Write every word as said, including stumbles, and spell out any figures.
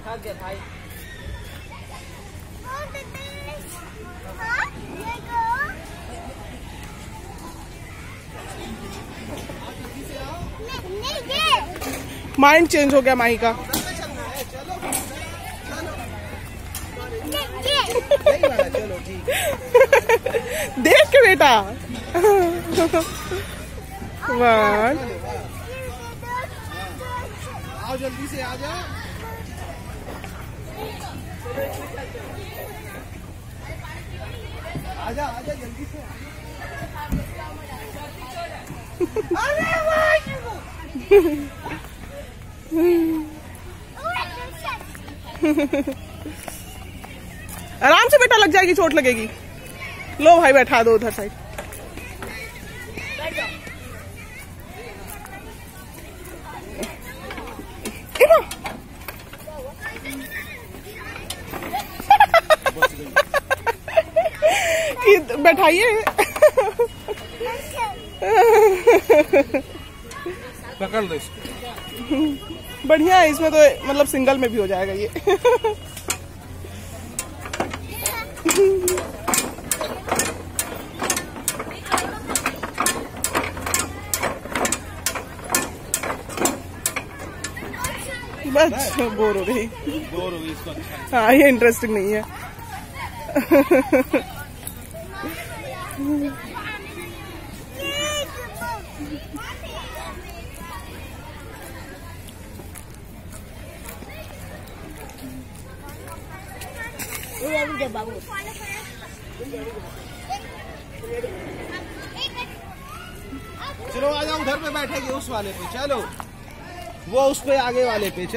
थक गया भाई। माइंड चेंज हो गया माही का। चलो ठीक। देख के बेटा। वन। आओ जल्दी से आ जाओ। आजा आजा जल्दी से। आराम से बेटा, लग जाएगी, चोट लगेगी। लो भाई बैठा दो उधर साइड। बैठाइए। पकड़ लो इसको। बढ़िया है, इसमें तो मतलब सिंगल में भी हो जाएगा ये। बस बोर हो गई। बोर हो गई इसको। हाँ ये इंटरेस्टिंग नहीं है। बाबू चलो आ जाओ, उधर पे बैठेगी उस वाले पे। चलो वो उस पे आगे वाले पे।